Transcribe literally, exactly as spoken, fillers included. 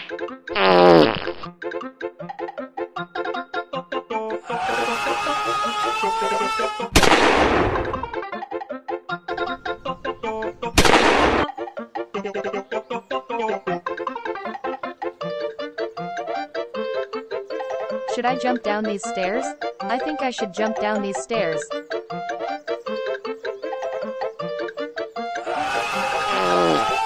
Should I jump down these stairs? I think I should jump down these stairs. Oh.